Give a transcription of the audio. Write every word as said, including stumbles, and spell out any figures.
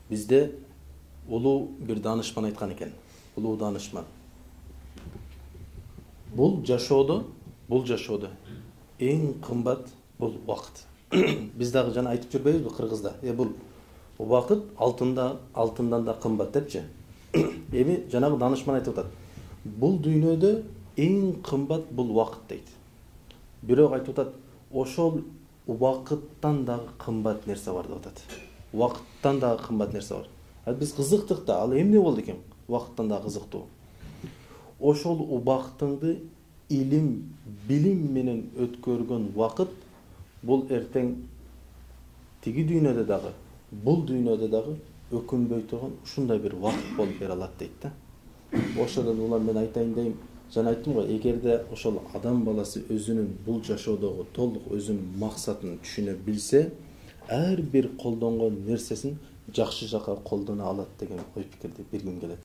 Bizde улуу bir danışman aytқан екен. Улуу danışman. Бұл жашоодо, бұл жашоодо ең қымбат бұл уақыт. Biz дагы жана айтып жүрбөйбүзбү Кыргызда? Е бұл уақыт алтында, алтындан да қымбат депчи. Эми жанагы danışman айтып атат. Бұл дүйнөдө ең қымбат бұл уақыт дейт. Бирок айтып атат, ошол уақыттан дагы қымбат нерсе бар деп атат. Уақыттан дагы қымбат нерсе бар. Ал биз кызыктык да, ал эмне болду экен? Уақыттан дагы кызыктуу. Ошол убактыңды илим, билим менен өткөргөн вакыт бул эртең тиги дүйнөдө дагы, бул дүйнөдө дагы өкүнбөй турган ушундай бир вакыт болуп бере алат дейт да. Ошодон улам мен айтайын дейм, жана айттым го, эгерде ошол адам баласы өзүнүн бул жашоодогу толук өзүнүн максатын түшүнө билсе, ар бир колдонгон нерсесин жакшы жакка колдоно алат деген ой пикирди бергим келет.